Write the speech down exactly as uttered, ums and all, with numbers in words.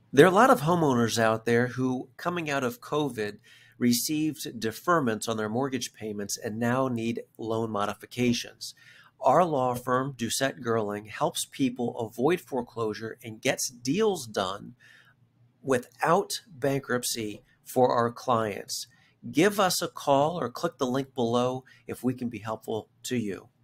There are a lot of homeowners out there who, coming out of COVID, received deferments on their mortgage payments and now need loan modifications. Our law firm, Doucette Girling, helps people avoid foreclosure and gets deals done without bankruptcy for our clients. Give us a call or click the link below if we can be helpful to you.